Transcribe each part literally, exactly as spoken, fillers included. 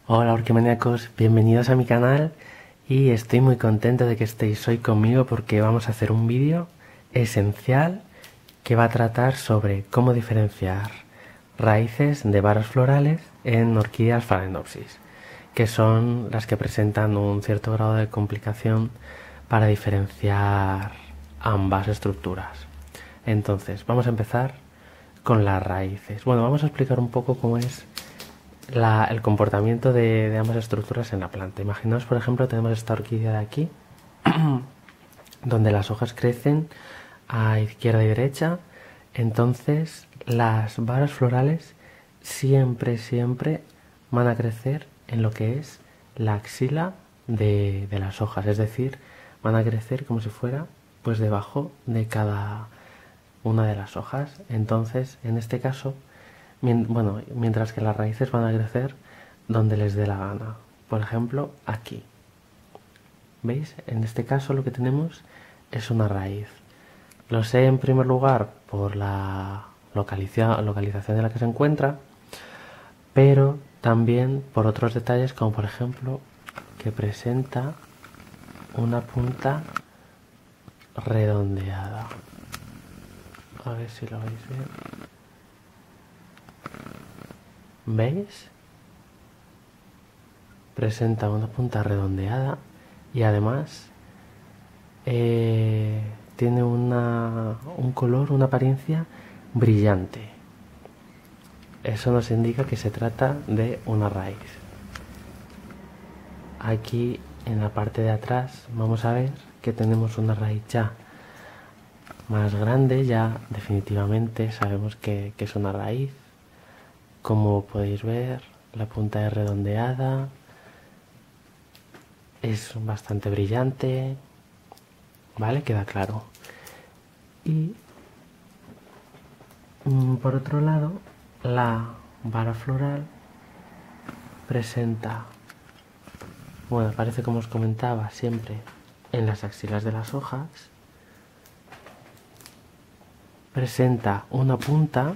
Hola orquimaníacos, bienvenidos a mi canal y estoy muy contento de que estéis hoy conmigo porque vamos a hacer un vídeo esencial que va a tratar sobre cómo diferenciar raíces de varas florales en orquídeas phalaenopsis, que son las que presentan un cierto grado de complicación para diferenciar ambas estructuras. Entonces, vamos a empezar con las raíces. Bueno, vamos a explicar un poco cómo es la, el comportamiento de, de ambas estructuras en la planta. Imaginaos, por ejemplo, tenemos esta orquídea de aquí, donde las hojas crecen a izquierda y derecha. Entonces, las varas florales siempre, siempre van a crecer en lo que es la axila de, de las hojas. Es decir, van a crecer como si fuera pues debajo de cada una de las hojas. Entonces, en este caso, bueno, mientras que las raíces van a crecer donde les dé la gana. Por ejemplo, aquí. ¿Veis? En este caso lo que tenemos es una raíz. Lo sé en primer lugar por la localiza localización en la que se encuentra, pero también por otros detalles, como por ejemplo que presenta una punta redondeada. A ver si lo veis bien. ¿Veis? Presenta una punta redondeada y además eh, tiene una, un color, una apariencia brillante. Eso nos indica que se trata de una raíz. Aquí en la parte de atrás vamos a ver que tenemos una raíz ya más grande, ya definitivamente sabemos que, que es una raíz. Como podéis ver, la punta es redondeada, es bastante brillante, ¿vale? Queda claro. Y por otro lado, la vara floral presenta, bueno, aparece como os comentaba siempre en las axilas de las hojas. Presenta una punta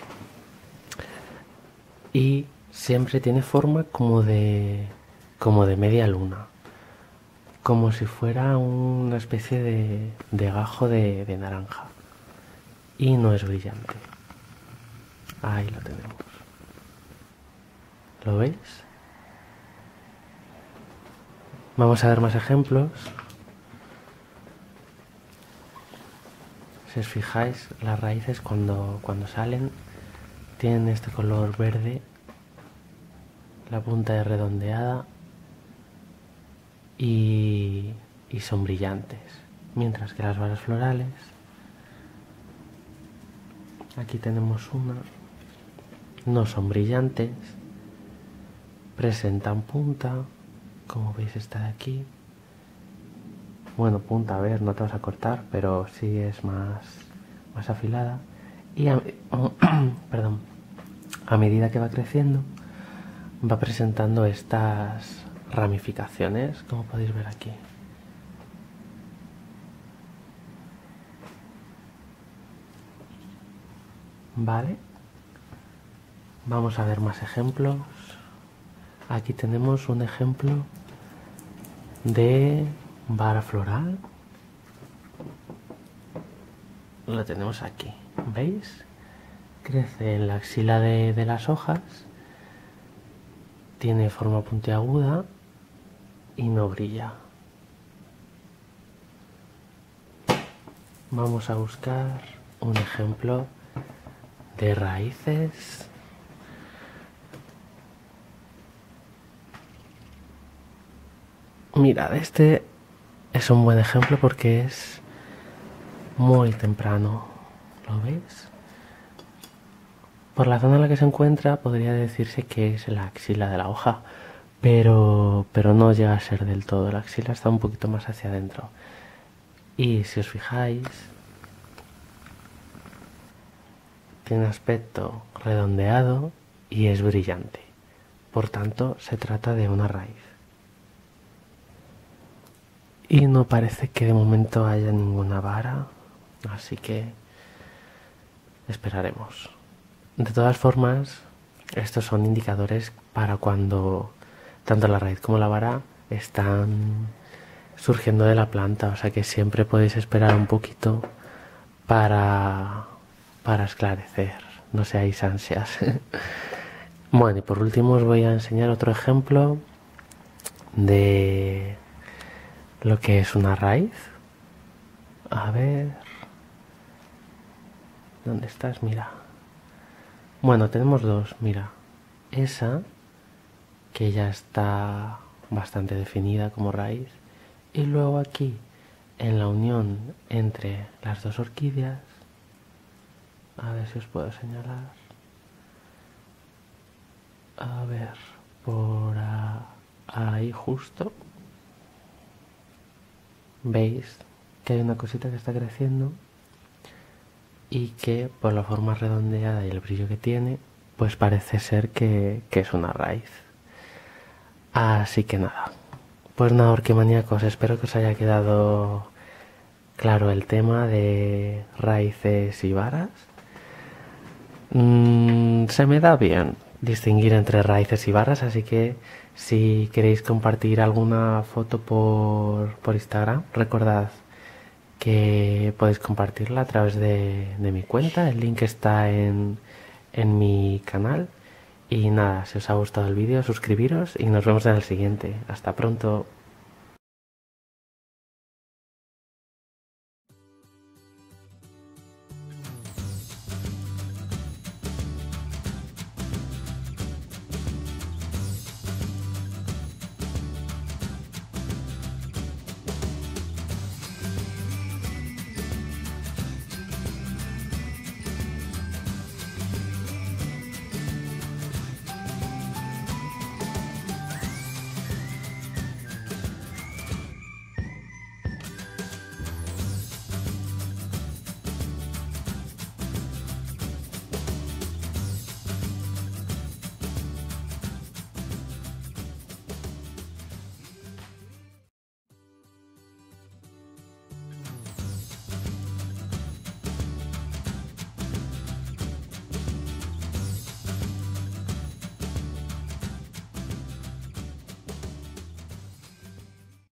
y siempre tiene forma como de como de media luna, como si fuera una especie de, de gajo de, de naranja, y no es brillante. Ahí lo tenemos. ¿Lo veis? Vamos a ver más ejemplos. Si os fijáis, las raíces cuando, cuando salen tienen este color verde, la punta es redondeada y, y son brillantes, mientras que las varas florales, aquí tenemos una, no son brillantes, presentan punta, como veis esta de aquí. Bueno, punta, a ver, no te vas a cortar, pero sí es más, más afilada. Y a, perdón, a medida que va creciendo, va presentando estas ramificaciones, como podéis ver aquí. Vale. Vamos a ver más ejemplos. Aquí tenemos un ejemplo de vara floral. Lo tenemos aquí. ¿Veis? Crece en la axila de, de las hojas. Tiene forma puntiaguda y no brilla. Vamos a buscar un ejemplo de raíces. Mirad, este es un buen ejemplo porque es muy temprano. ¿Lo veis? Por la zona en la que se encuentra podría decirse que es la axila de la hoja, pero, pero no llega a ser del todo. La axila está un poquito más hacia adentro. Y si os fijáis, tiene aspecto redondeado y es brillante. Por tanto, se trata de una raíz. Y no parece que de momento haya ninguna vara, así que esperaremos. De todas formas, estos son indicadores para cuando tanto la raíz como la vara están surgiendo de la planta, o sea que siempre podéis esperar un poquito para, para esclarecer, no seáis ansias. Bueno, y por último os voy a enseñar otro ejemplo de lo que es una raíz. A ver, ¿dónde estás? Mira. Bueno, tenemos dos, mira. Esa, que ya está bastante definida como raíz. Y luego aquí, en la unión entre las dos orquídeas, a ver si os puedo señalar. A ver, por ahí justo. Veis que hay una cosita que está creciendo y que por la forma redondeada y el brillo que tiene, pues parece ser que, que es una raíz. Así que nada, pues nada, orquimaníacos, espero que os haya quedado claro el tema de raíces y varas. Mm, se me da bien distinguir entre raíces y varas, así que si queréis compartir alguna foto por, por Instagram, recordad que podéis compartirla a través de, de mi cuenta. El link está en, en mi canal. Y nada, si os ha gustado el vídeo, suscribiros y nos vemos en el siguiente. Hasta pronto.